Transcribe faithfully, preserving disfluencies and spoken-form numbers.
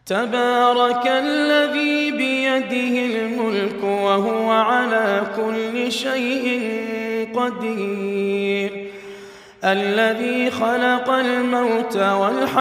تبارك الذي بيده الملك وهو على كل شيء قدير الذي خلق الموت والحياة